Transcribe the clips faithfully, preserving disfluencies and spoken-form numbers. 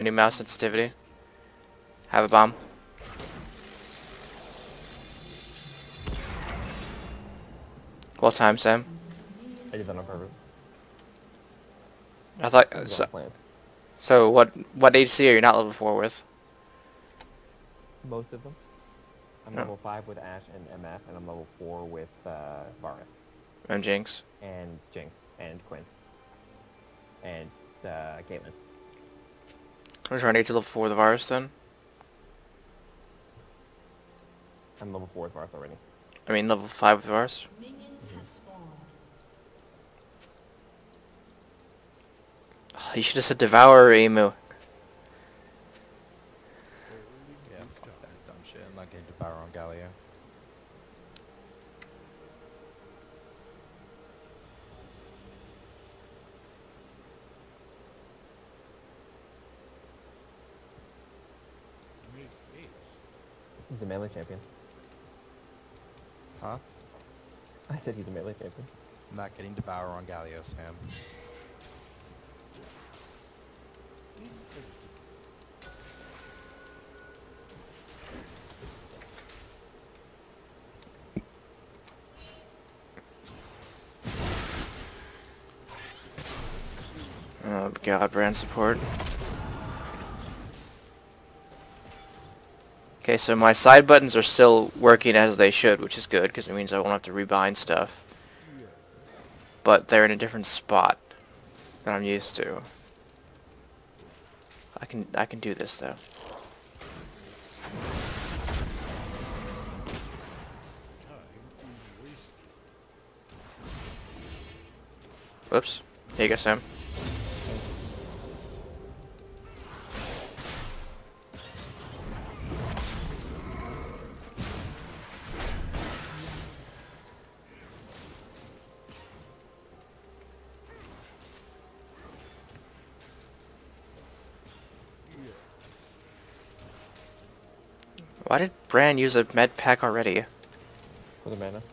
new mouse sensitivity. Have a bomb. Well timed, Sam. I did that on purpose. I thought It was so. not planned. So what? What A D C are you not level four with? Most of them. I'm No. level five with Ashe and M F, and I'm level four with uh, Varus And Jinx. and Jinx and Quinn and uh, Caitlyn. I'm trying to get to level four with the virus then. I'm level four with Varus already. I mean level five with the virus. Minions have spawned. Oh, you should have said Devour or Emu. Yeah, fuck that dumb shit. I'm not getting Devour on Galio. He's a melee champion. Huh? I said he's a melee champion. I'm not getting Devour on Galio, Sam. Oh god, brand support. Okay, so my side buttons are still working as they should, which is good, because it means I won't have to rebind stuff. But they're in a different spot than I'm used to. I can I can do this though. Whoops. Here you go, Sam. Why did Bran use a med pack already? For the mana.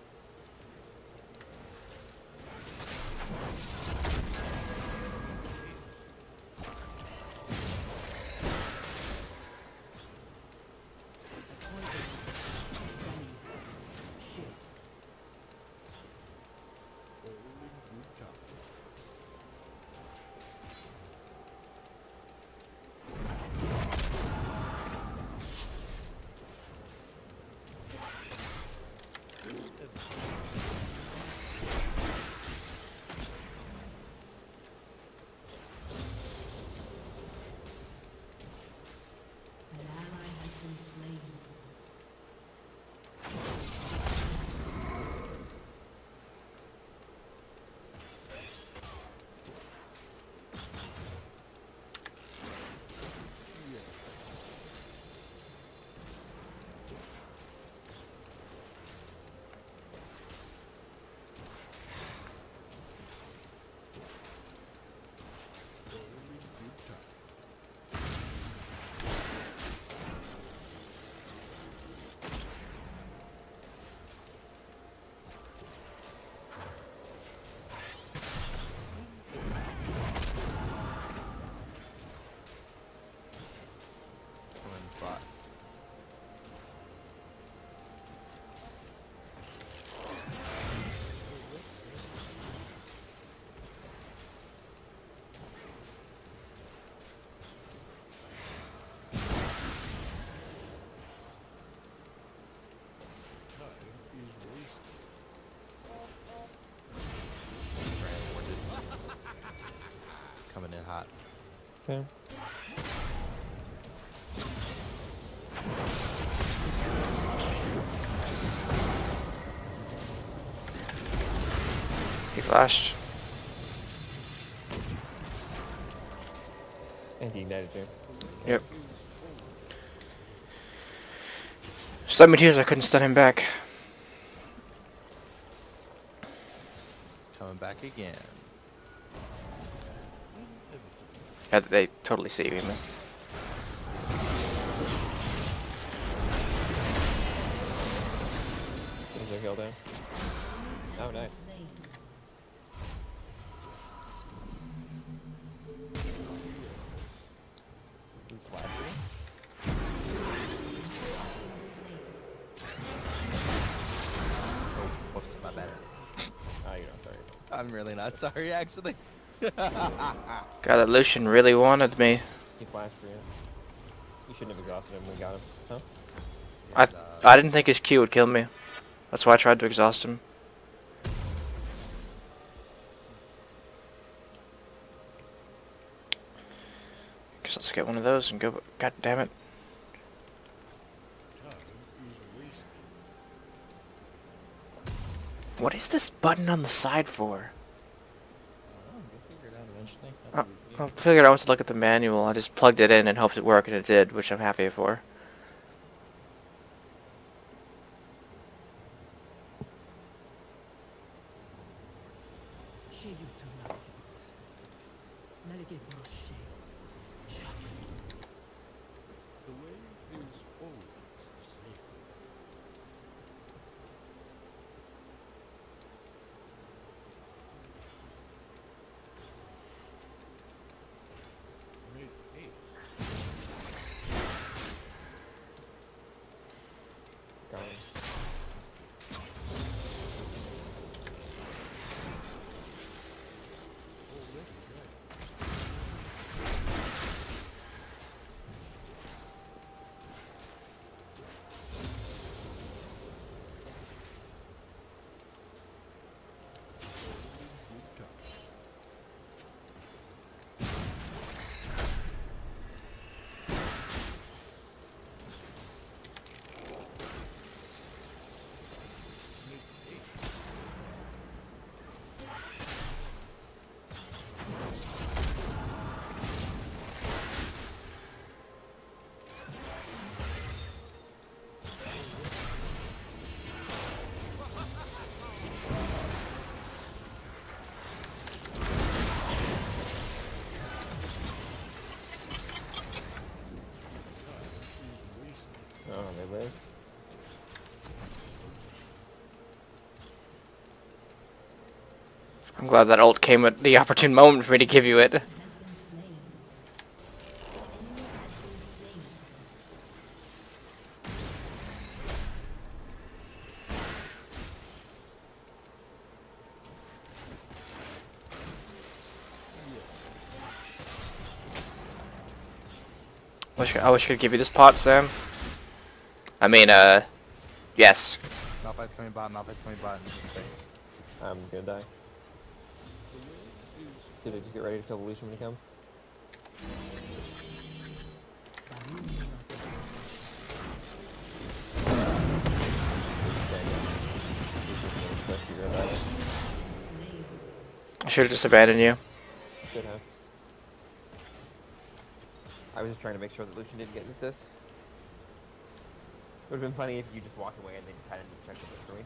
An ally has been slain. I'm in the bot. Brand warded. Coming in hot. Okay. He flashed. And he ignited you. Yep. Stun me tears, I couldn't stun him back. Coming back again. Yeah, they totally see you, man. Is there heal down? Oh, nice. Slain. I'm really not sorry, actually. God, that Lucian really wanted me. He flashed for you. You shouldn't have exhausted him when we got him. Huh? I Yes, uh, I didn't think his Q would kill me. That's why I tried to exhaust him. Guess let's get one of those and go. God damn it. What is this button on the side for? oh, you'll figure it out eventually. Uh, I figured I was to look at the manual. I just plugged it in and hoped it worked, and it did, which I'm happy for. She you to navigates. Navigate no shame. The way is always the same. Make haste. Got him. Already ready. Good touch. Make haste. Oh, they live. I'm glad that ult came at the opportune moment for me to give you it. Has been slain. Enemy has been slain. Wish I wish I could give you this pot, Sam. I mean, uh, yes. Malphite's coming bot, Malphite's coming bot, and just stays. I'm gonna die. Did I just get ready to kill the Lucian when he comes? Slain. I should have just abandoned you. Should have. I was just trying to make sure that Lucian didn't get an assist. Would have been funny if you just walked away and they just hadn't checked it for me.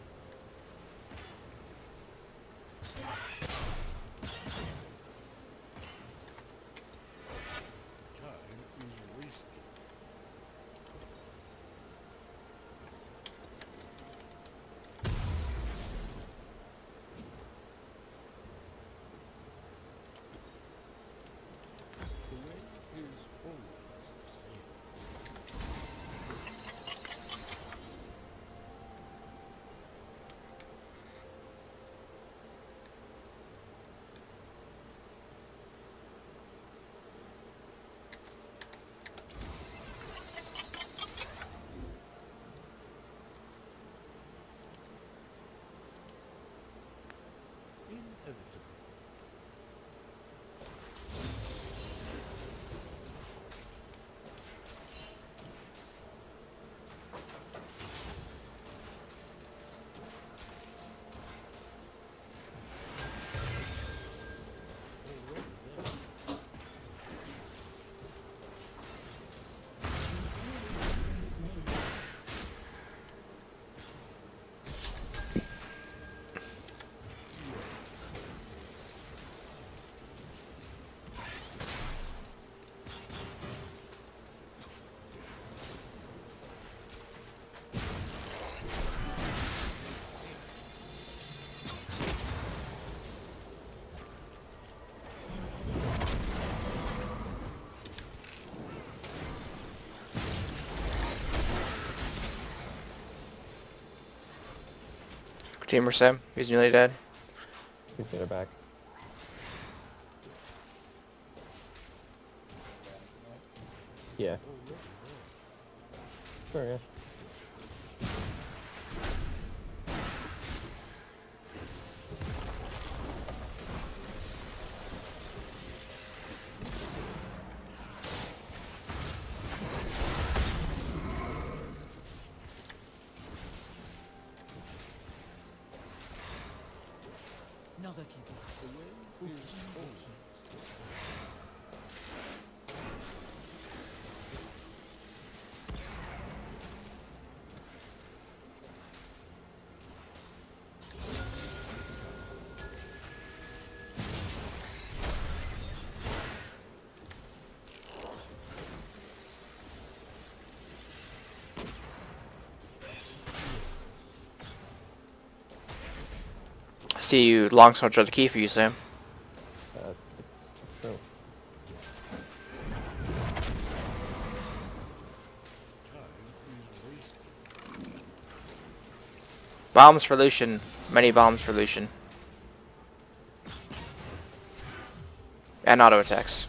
Time is wasted. The way is always the same. Inevitable. Already there. Been slain. Teamer Sam, he's nearly dead. Please get her back. Yeah. Sure, yeah. Another keeper. The way is always the same. I see you longsword are the key for you, Sam. Uh, it's true. Time is wasted. Bombs for Lucian. Many bombs for Lucian. And auto attacks.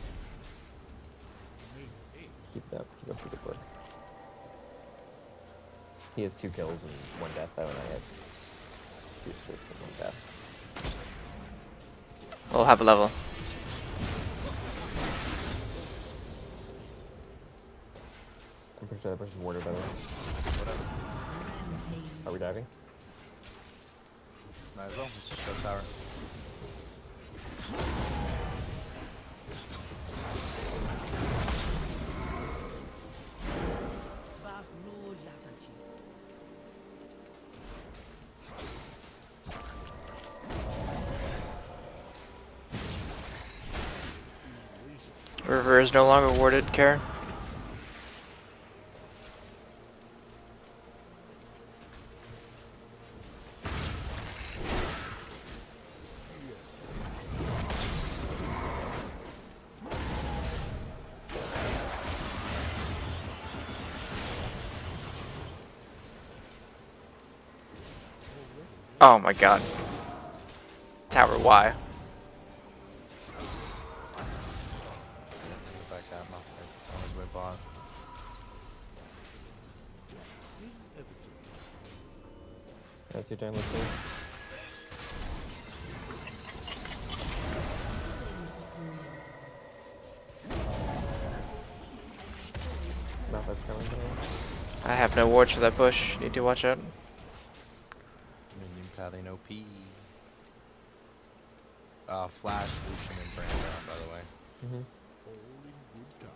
Keep it up. Keep up the good work. He has two kills and one death, though, and I had two assists and one death. We'll have a level. I'm pretty sure that person's warded, by the way. Whatever. Are we diving? Might as well. Let's just go tower. Bahru Yatachi. River is no longer warded, Karen. Oh my god. Tower Y. Get back at my it's on his way bot. That's your turn, let's see. Malphite's coming down. I have no wards for that bush. Need to watch out. Minion padding O P. Uh, Flash, Lucian, and Brandon, by the way. Mm-hmm. All in good time.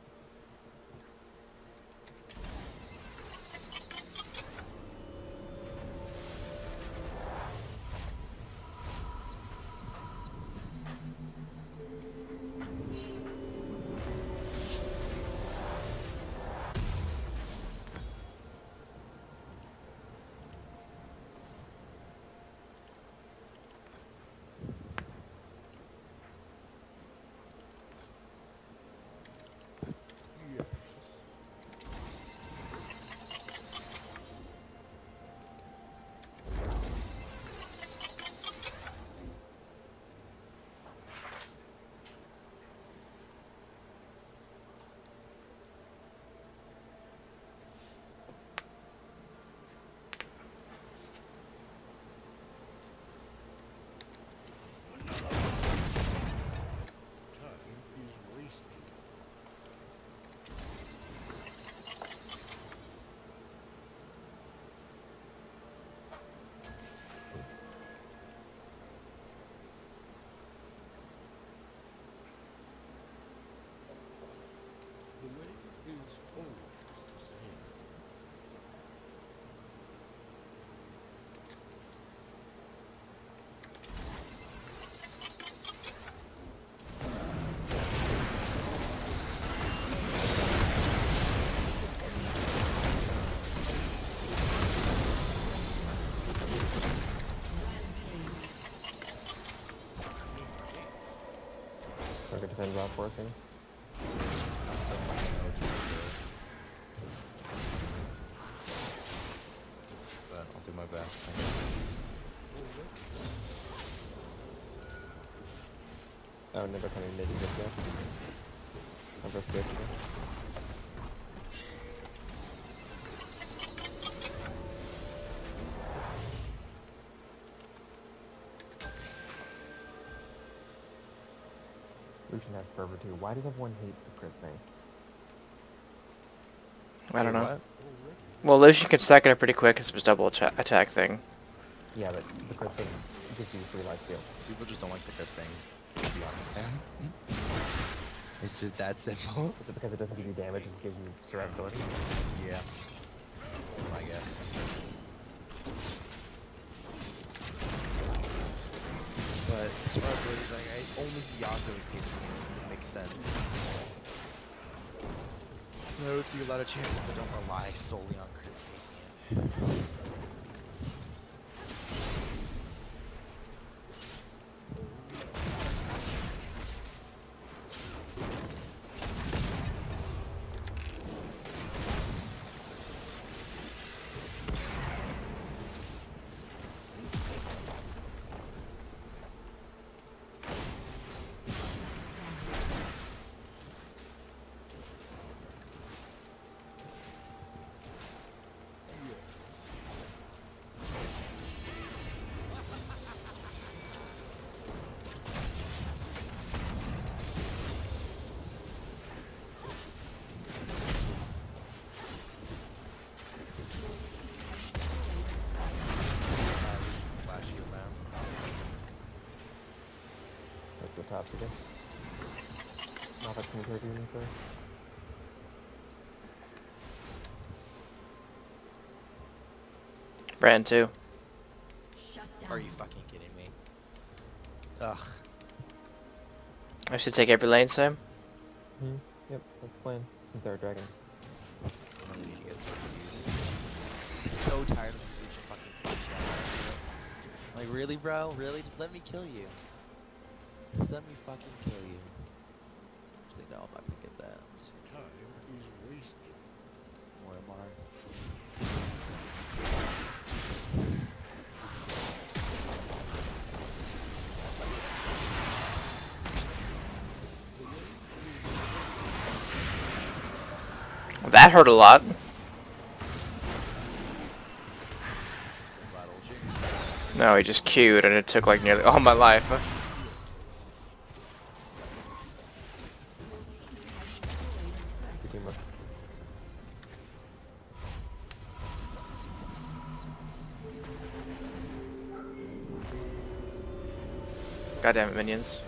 Yes. Time is wasted. The way is always the same. Target defends off working. So fucking O G good. But I'll do my best. Oh, never coming mid is yet. Number fifty. Lucian has fervor too. Why does everyone hate the crit thing? I don't Wait, know. what? Well, Lucian can stack it up pretty quick because of his double atta attack thing. Yeah, but the crit thing gives you free life steal. People just don't like the good thing, to be honest, Sam. It's just that simple. Is it because it doesn't give you damage, it gives you survivability? Yeah. I guess. But survivability, like, I only see Yasuo's capable. It makes sense. I don't see a lot of champions that don't rely solely on crit save. Let's go top again. Not that can hurt you anything. Brand two. Shut down. Are you fucking kidding me? Ugh. I should take every lane, Sam. Hmm. Yep, that's the plan. Since they're a dragon. I really need to get so confused. I'm so tired of this Lucian fucking bullshit. Like, really, bro? Really? Just let me kill you. Just let me fucking kill you. Just like, no, I'm not gonna get that. Time is wasted. More M R. That hurt a lot. Rattled you. No, he just queued and it took like nearly all my life. Good teamwork. Goddamn it, minions.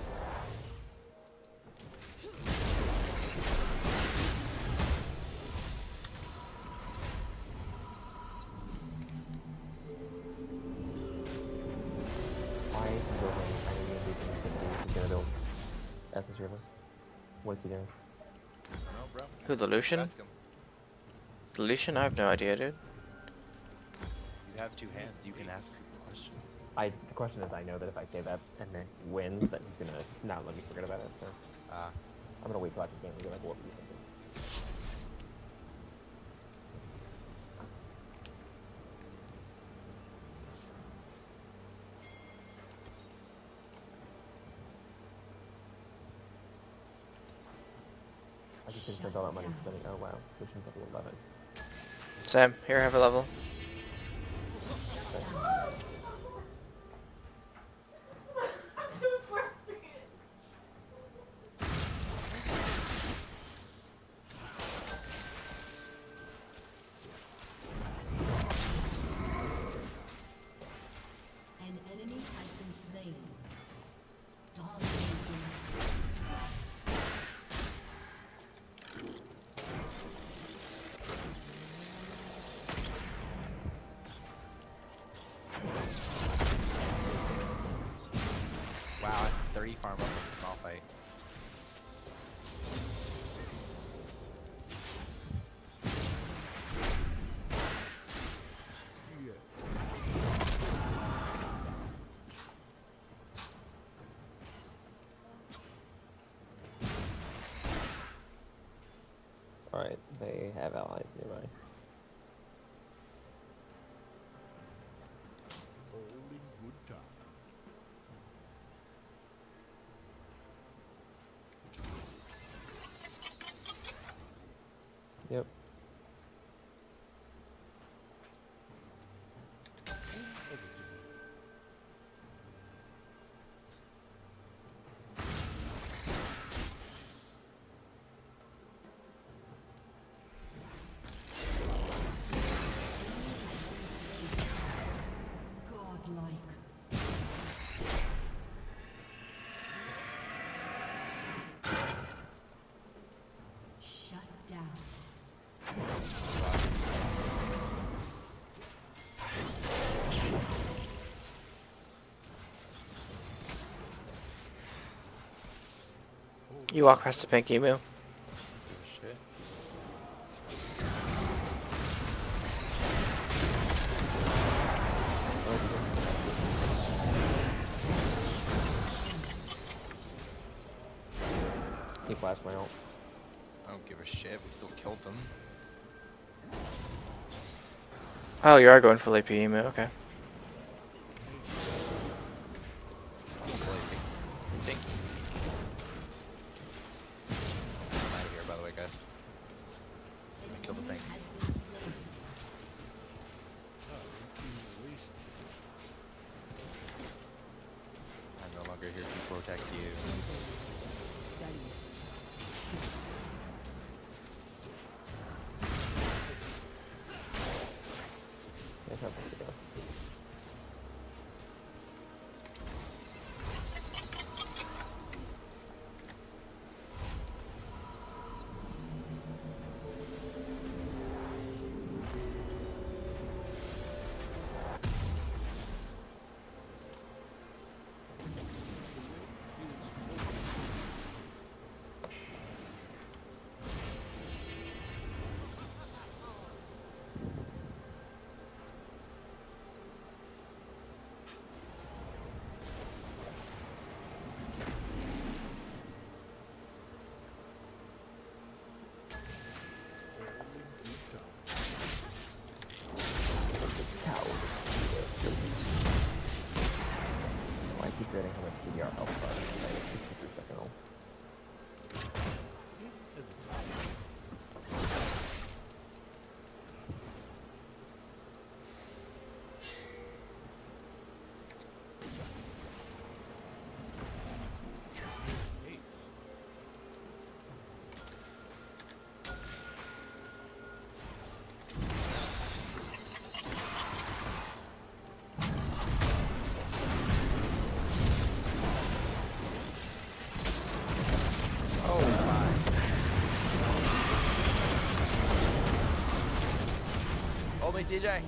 Why is he building tiny Lucian specifically? He's gonna build Essence River. What is he doing? I don't know, bro. Who, the Lucian? Ask him. The Lucian? I have no idea, dude. You have two hands. You can ask people questions. I, the question is, I know that if I say that and then he wins, that he's gonna not let me forget about it, so Ah. I'm gonna wait till after the game and be like, what were you thinking? I just didn't spend all that money spending, oh wow, Lucian's level eleven. Sam, here, have a level. An enemy has been slain. Dominating. Wow, I have thirty farm up in a small fight. Alright, they have allies nearby. All in good time. Yep. Godlike. Shut down. You walk past the pink emu. Shit. He flashed my ult. I don't give a shit. We still killed them. Oh, you are going full A P emu, okay. Hopefully, thank you. I'm out of here, by the way, guys. I'm gonna kill the thing. I'm no longer here to protect you. There's nothing to go. Why keep getting how much C D R health bar? Like sixty-three second ult. Oh my. Oh my C J.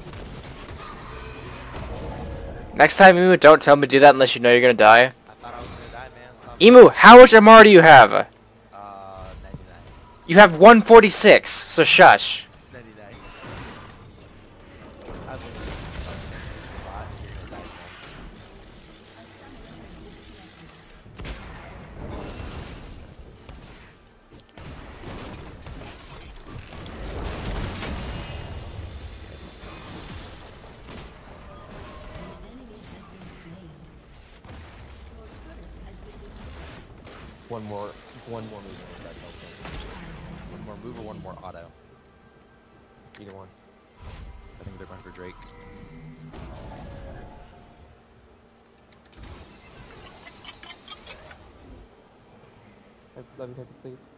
Next time, Emu, don't tell me to do that unless you know you're gonna die. I thought I was gonna die, man. Um, Emu, how much M R do you have? Uh, ninety-nine. You have one forty-six, so shush. ninety-nine. I was gonna spot. You're gonna die soon. One more, one more move and that helps him. One more move or one more auto? Either one. I think they're going for Drake. Let, let me take a seat.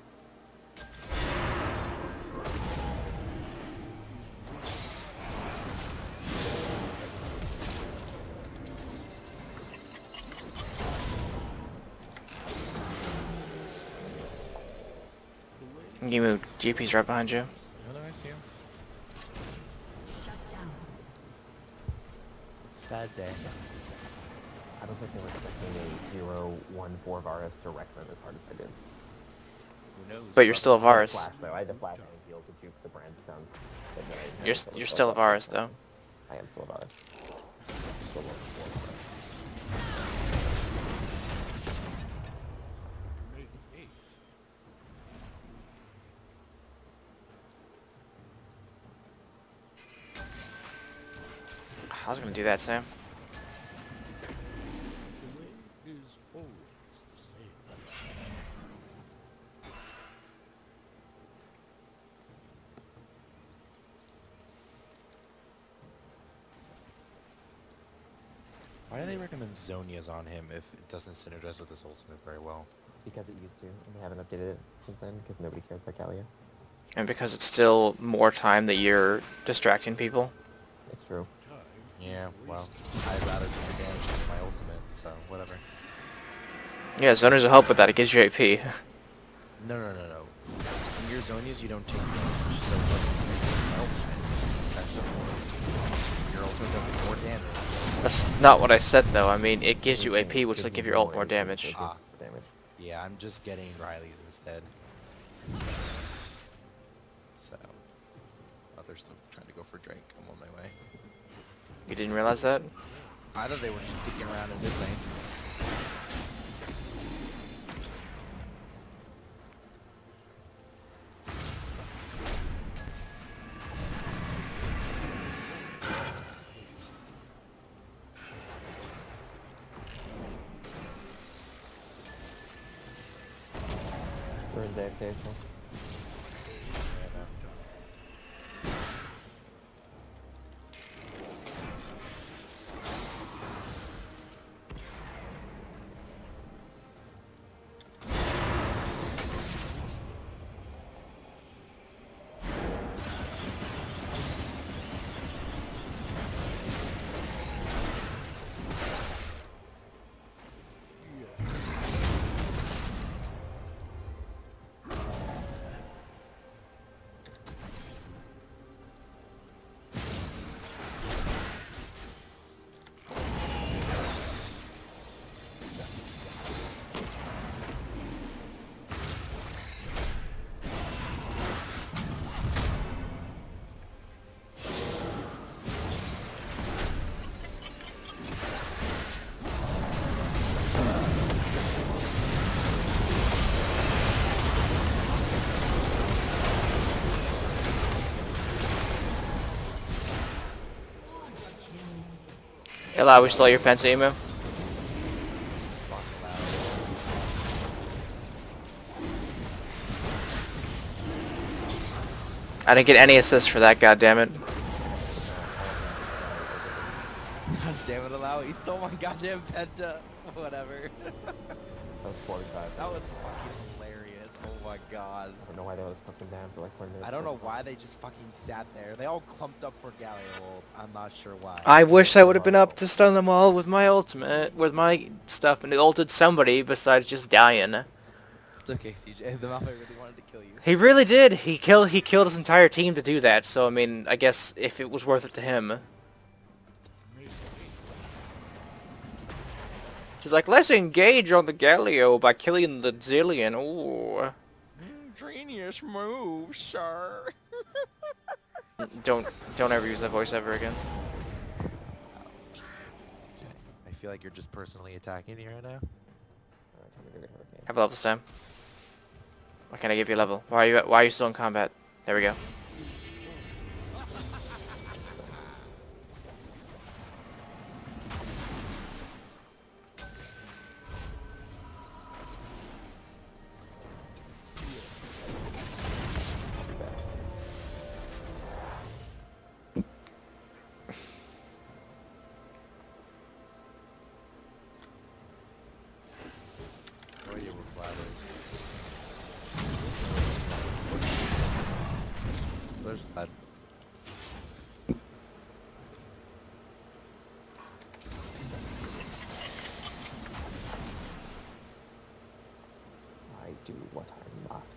Emu, G P's right behind you. No, no, I see him. Shut down. Sad day. I don't think they were expecting a zero one four Varus to wreck them as hard as I did. Who knows? But you're still a I had Varus. Flash though. I had to flash and heal to juke the brand stuns. But then I- I You're, was s- able to you're fuck still a up Varus, the though. I am still a Varus. Still level four Varus. I was gonna do that, Sam. The way is always the same. recommend Zonia's on him if it doesn't synergize with his ultimate very well. Because it used to, and they haven't updated it since then because nobody cares about Galio. And because it's still more time that you're distracting people. It's true. Yeah, well, I'd rather do the damage with my ultimate, so whatever. Yeah, Zoners will help with that. It gives you A P. No, no, no, no. In your Zonias, you don't take damage, so it doesn't synergize with my ultimate. That's the point. Your ultimate does more damage. That's not what I said, though. I mean, it gives you A P, which will give your ult more damage. Ah. Damage. Yeah, I'm just getting Riley's instead. So, oh, they're still trying to go for Drake. I'm on my way. You didn't realize that? I thought they were just kicking around in mid lane. We're in J F K, so. Ella, we stole your Penta emu. I didn't get any assists for that, goddammit. God damn it, Allow. He stole my goddamn Penta. Whatever. That was forty-five. That was fucking hilarious. Oh my god. I don't know why they was fucking down for like twenty minutes. I don't know why they just fucking sat there. They all clumped up for Galio ult. I'm not sure why. I wish I would have been up to stun them all with my ultimate, with my stuff, and it ulted somebody besides just dying. It's okay, C J. The Malphite really wanted to kill you. He really did. He killed. He killed his entire team to do that. So I mean, I guess if it was worth it to him, he's like, let's engage on the Galio by killing the Zillion. Ooh. Genius move, sir. Don't don't ever use that voice ever again. I feel like you're just personally attacking me right now. Alright, time to go get Hurricane. Have a level this time. Why can't I give you a level? Why are you Why are you still in combat? There we go. Where you were flatters. There's that. I do what I must.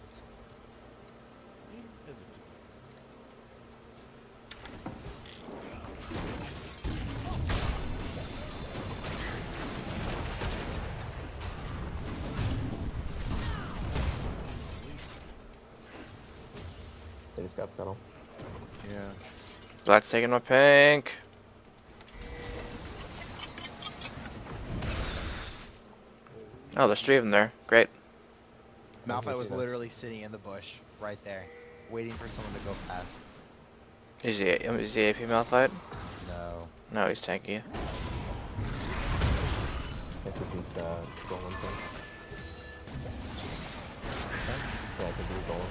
They just got Scuttle. Yeah. Black's taking my pink. Oh, there's three of them there. Great. Malphite was literally sitting in the bush, right there, waiting for someone to go past. Is he is he A P Malphite? No. No, he's tanky. I think he's uh, Golem thing. Yeah, I think he's Golem.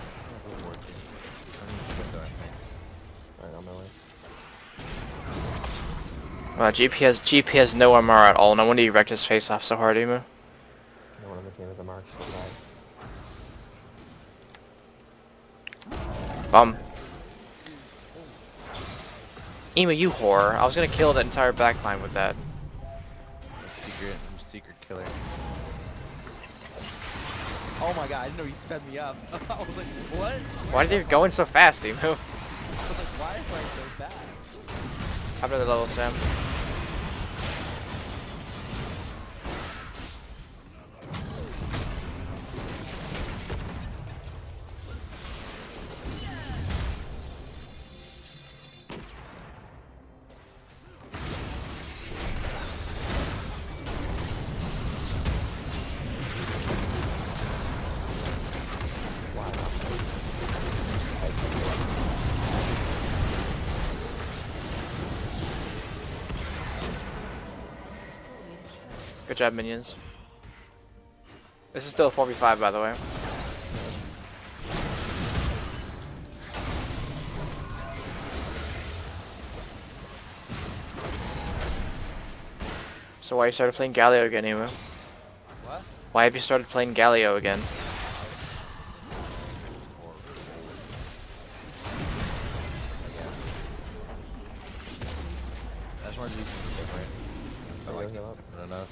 Alright, on my way. Wow, G P has G P has no armor at all. No wonder you wrecked his face off so hard, Emu. No one on the team is a mark. So bad. Bum. Emu, you whore. I was gonna kill that entire backline with that. I'm a secret, I'm a secret killer. Oh my god, I didn't know he sped me up. I was like, what? Why are you going so fast, Emu? I was like, why is I so bad? Top of the level, Sam. Good job, minions. This is still a four v five, by the way. So why you started playing Galio again, Emu? What? Why have you started playing Galio again? I just wanted to do something different. I Oh, like yeah, it yeah. different enough.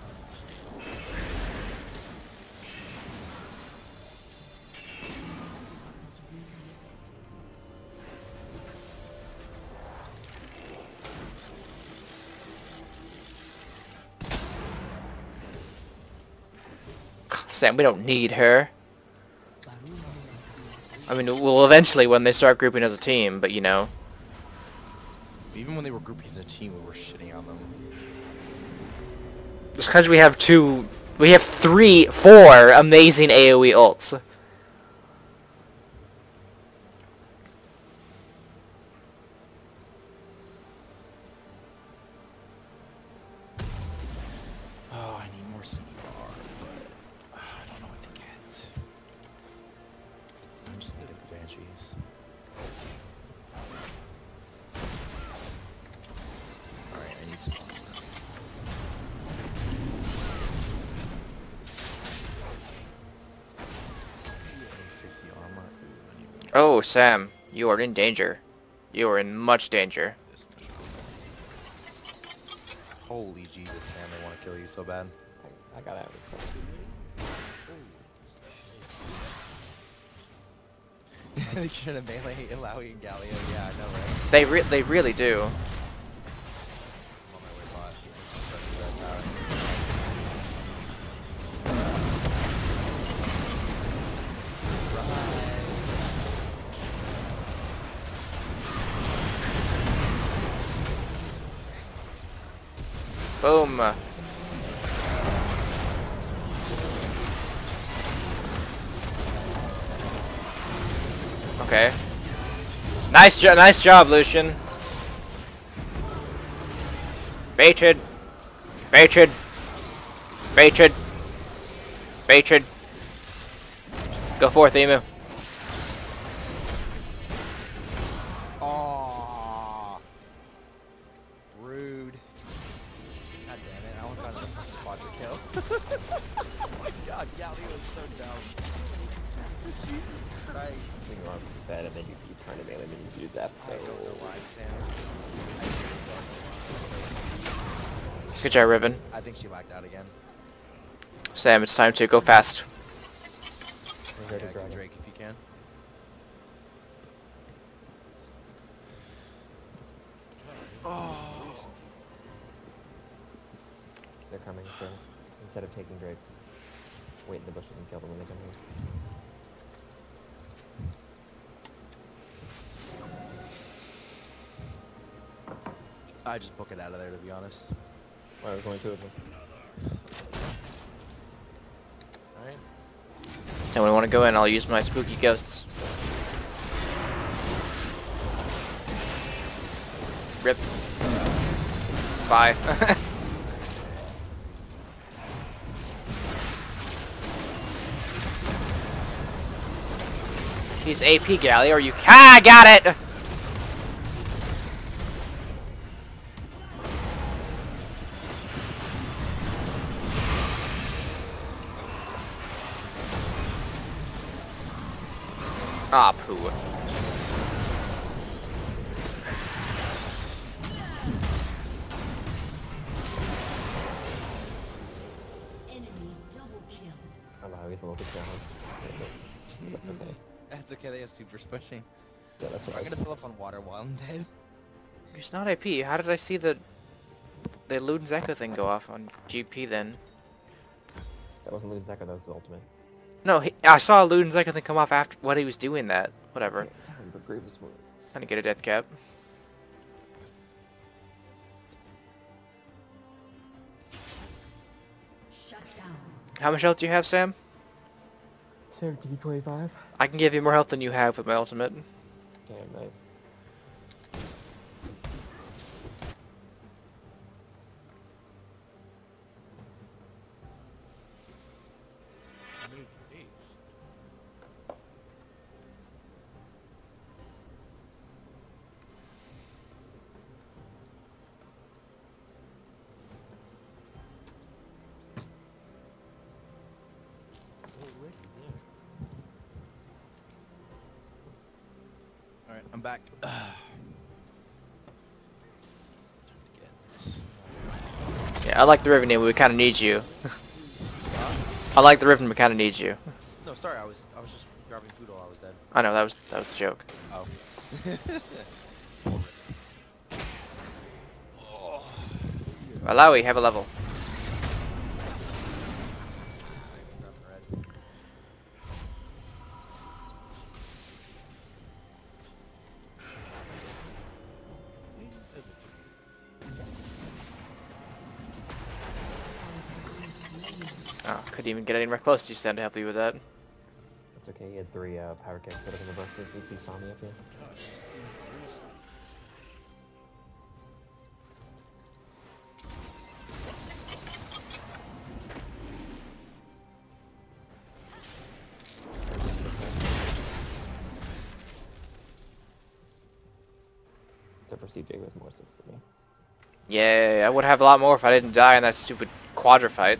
Sam, we don't need her. I mean, we'll eventually when they start grouping as a team, but you know. Even when they were groupies in a team, we were shitting on them. Just because we have two, we have three, four amazing AoE ults. Oh, I need more C R, but uh, I don't know what to get. I'm just gonna get the Banshees. Alright, I need some armor. fifty armor. Ooh, I need more. Oh, Sam, you are in danger. You are in much danger. This much. Holy Jesus, Sam, they want to kill you so bad. I, I got out. They should have melee Illaoi and Galio. Yeah, I know, right? They re they really do. I'm on my way bot. Try to do that tower. Boom. Okay. Nice jo nice job, Lucian. Baited. Baited. Baited. Baited. Go forth, Emu. Aww. Rude. God damn it, I almost got another fucking quadra kill. Oh my god, Galio is so dumb. Jesus Christ. When you're on bed and then you keep trying to melee and you do death, so... I don't know why, Sam. I really don't know why. Good job, Riven. I think she whacked out again. Sam, it's time to go fast. We're ready, Yeah, Dragon. Drake, if you can. Oh. They're coming, so instead of taking Drake, wait in the bushes and kill them when they come here. I just book it out of there, to be honest. Well, there's only two of them. Alright. And when I want to go in, I'll use my spooky ghosts. Rip. Bye. He's A P Galley, or you ah, got it! poo. Enemy double kill. Oh wow, he's a little bit down. That's okay. That's okay, they have supers pushing. Yeah, that's what I'm I gonna fill up on water while I'm dead. He's not A P. How did I see the the Luden's Echo thing go off on G P then? That wasn't Luden's Echo, that was his ultimate. No, he, I saw Luden's Echo thing come off after what he was doing that. Whatever. Yeah, time for Grievous Wounds. Trying to get a death cap. Shut down. How much health do you have, Sam? seventeen twenty-five. I can give you more health than you have with my ultimate. Damn, nice. Alright, I'm back. Yeah, I like the Riven, but we kind of need you. I like the Riven, but kind of need you. No, sorry, I was I was just grabbing food while I was dead. I know that was that was the joke. Oh. Alawi, have a level. Oh, couldn't even get anywhere close to you, Sam, to help you with that. It's okay, he had three uh, power kicks that have been reversed if you saw me up here. Except for C J with more assists than me. Yeah, I would have a lot more if I didn't die in that stupid Quadra fight.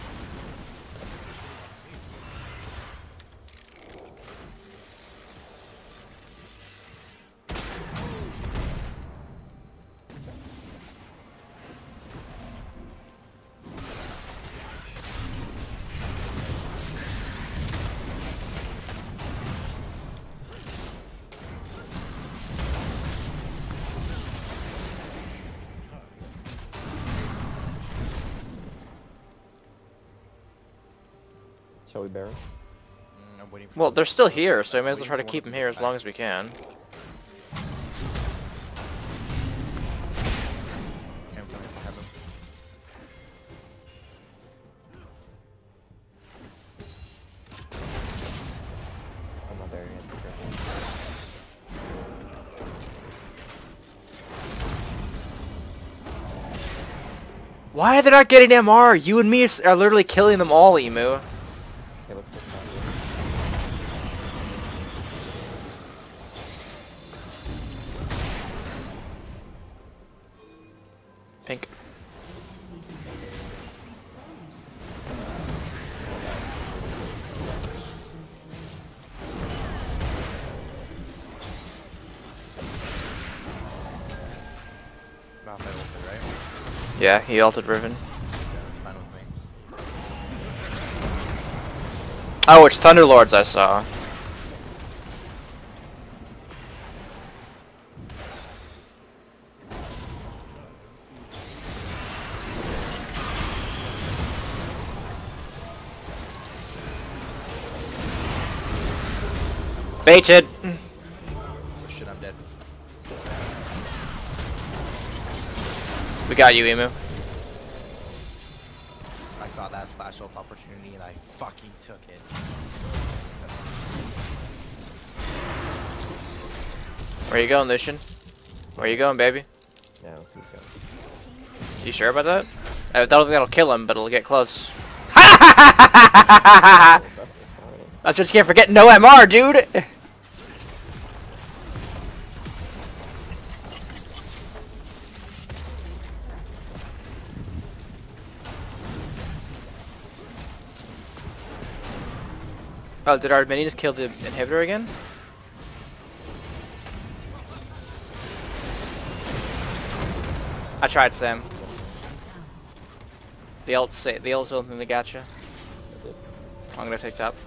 Shall we Baron? Mm, I'm waiting for Well, they're still here, so I may as well try to keep them here as long as we can. Okay, I'm coming. I have him. I'm not Baron yet, be careful. Why are they not getting M R? You and me is- are literally killing them all, Emu. Okay, let's push back here. Pink. Not my ultimate, right? Yeah, he ulted Riven. Yeah, that's fine with me. Oh, it's Thunderlords I saw. Baited! Oh shit, I'm dead. We got you, Emu. I saw that flash ult opportunity and I fucking took it. Where you going, Lucian? Where you going, baby? Yeah, let's keep going. You sure about that? I don't think that'll kill him, but it'll get close. Oh, that's fine. That's what you get for getting no M R, dude! Oh, did our minions kill the inhibitor again? I tried, Sam. The ult, say the ult's the only thing that got you. I'm gonna take top.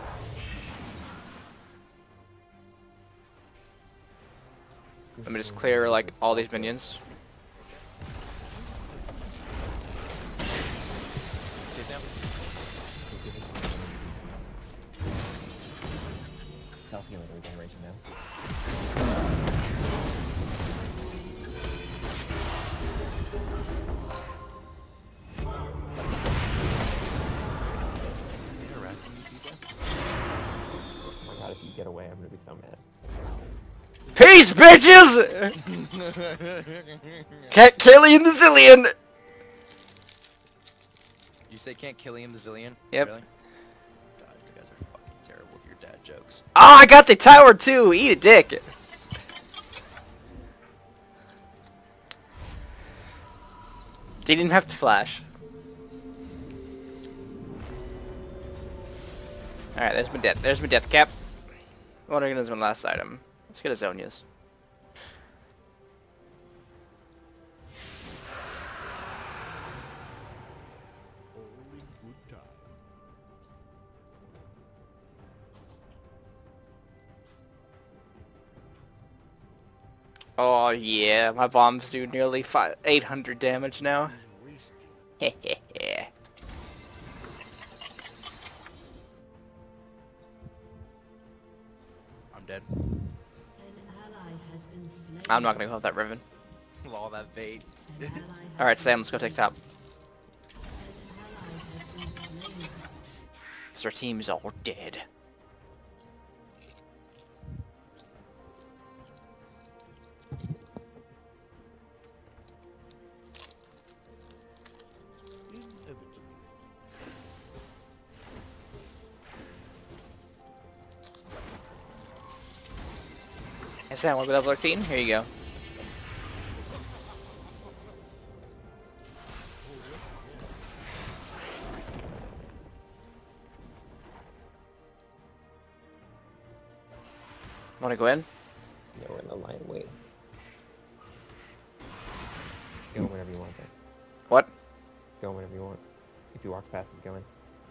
Let me just clear like all these minions. Self-healing regeneration now. Oh my god, if you get away, I'm gonna be so mad. Peace, bitches! Can't kill him the zillion! You say can't kill him the zillion? Yep. Really? God, you guys are fucking terrible with your dad jokes. Oh, I got the tower too! Eat a dick! Didn't even have to flash. Alright, there's my death. There's my death cap. Wondering is my last item. Let's get a Zonia's. Only good time. Oh yeah, my bombs do nearly five, eight hundred damage now. Hehehe. I'm dead. An ally has been slain. I'm not gonna go with that Riven. All that bait. An ally has Alright, been Sam, let's go take top. An ally has been slain. Cause our team's all dead. Inevitable. Hey Sam, wanna be level thirteen? Here you go. Wanna go in? Yeah, we're in the line. Wait. Go whenever you want, there. What? Go whenever you want. If he walks past, he's going.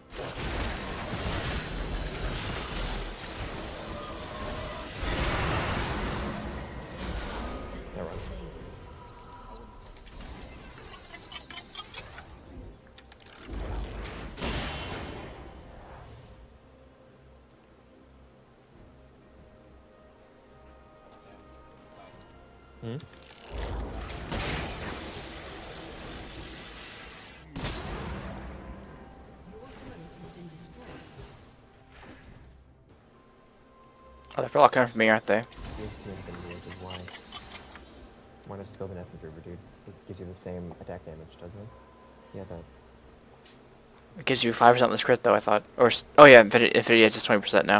Now run. Hmm? Your turret has been destroyed. Oh, they're all coming from me, aren't they? He has two infinity, which is why. Why not just go the Essence River, dude? It gives you the same attack damage, doesn't it? Yeah, it does. It gives you five percent less crit though, I thought. Or, s- oh yeah, Infinity, Infinity is just twenty percent now.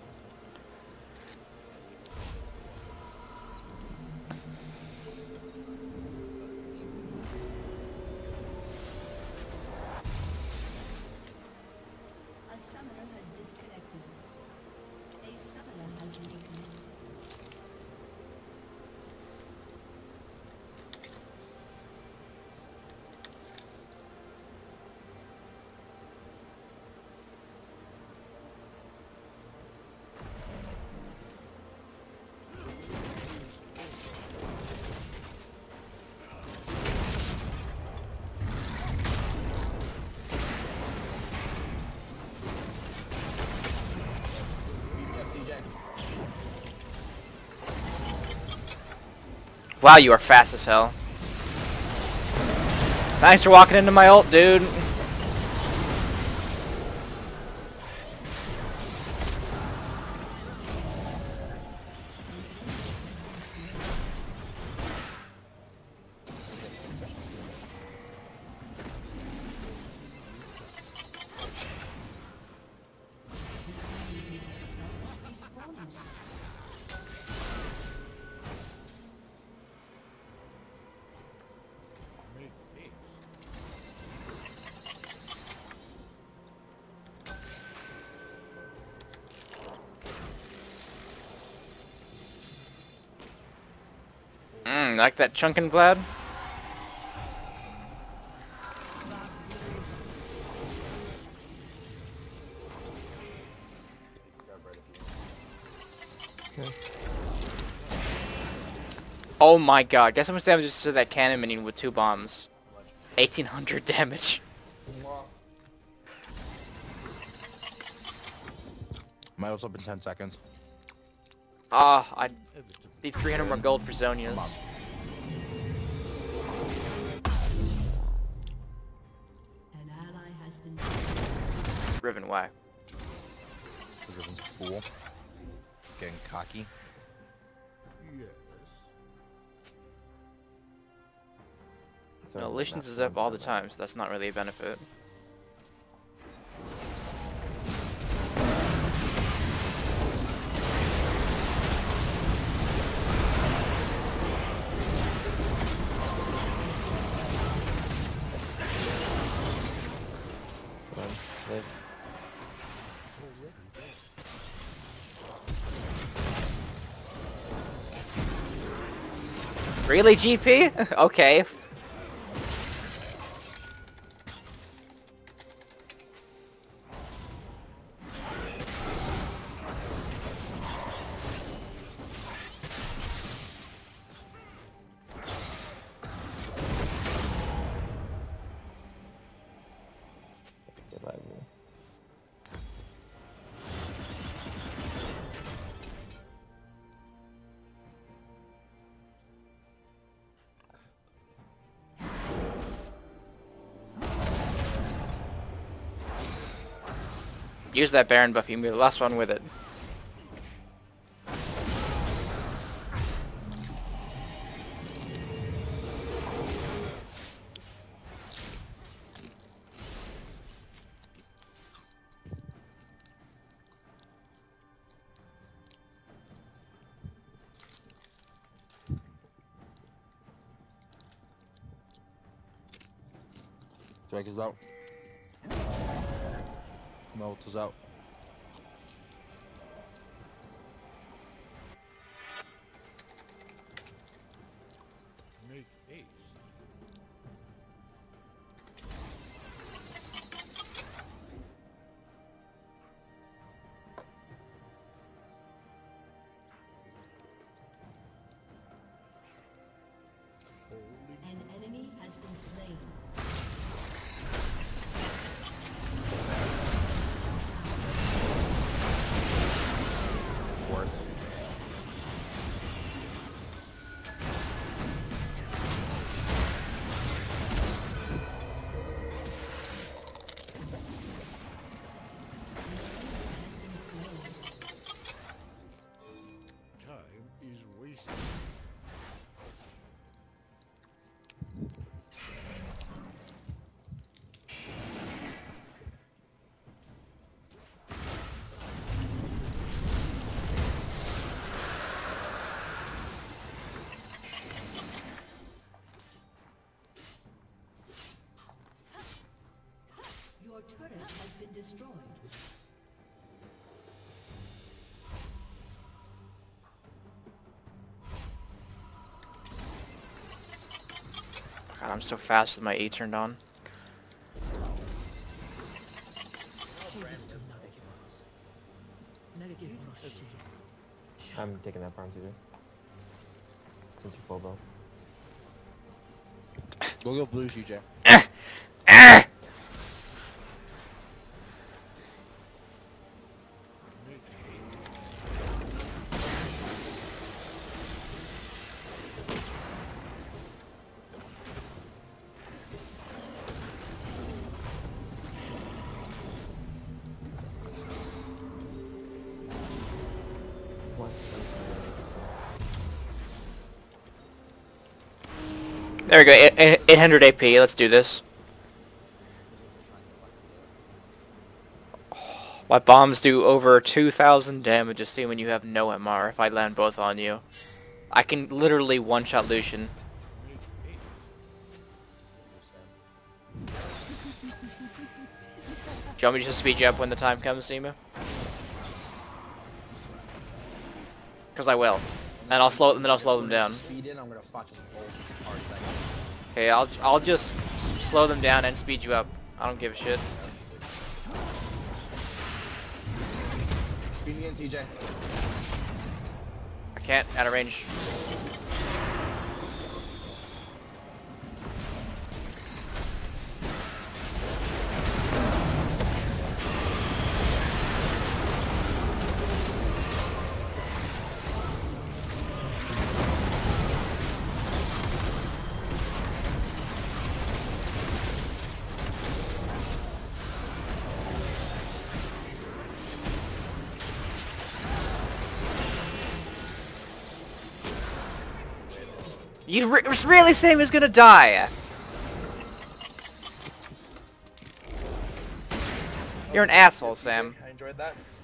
A summoner has disconnected. A summoner has reconnected. Wow, you are fast as hell. Thanks for walking into my ult, dude. Mmm, like that chunkin' Vlad? Oh my god, guess how much damage just to that cannon minion with two bombs? eighteen hundred damage. Might also up in ten seconds. Ah, I Inevitable. need three hundred more gold for Zonia's. An ally has been Riven, why? The Riven's a fool. Getting cocky. Yes. So No, Lishans that's is up one all the for time, so that's not really a benefit. Come on, live. Really, G P? Okay. Get live here. Use that Baron buff, you can be the last one with it. Drake is out. Melt is out. Make haste. Holy an enemy has been slain. Worth. time is wasted. Your turret has been destroyed. God, I'm so fast with my E turned on. I'm taking that farm too. Since you're full bow. Go go blue, C J. Make What? There we go, eight- eight hundred A P, let's do this. My bombs do over two thousand damage assuming you have no M R if I land both on you. I can literally one-shot Lucian. Do you want me to just speed you up when the time comes, Seema? Because I will. And I'll slow and then I'll slow them down. Speed in, I'm gonna fucking hold hard second. Okay, I'll I'll just s slow them down and speed you up. I don't give a shit. Speed in, C J. I can't, out of range. You re really say he was gonna die? You're an asshole, Sam. I enjoyed that.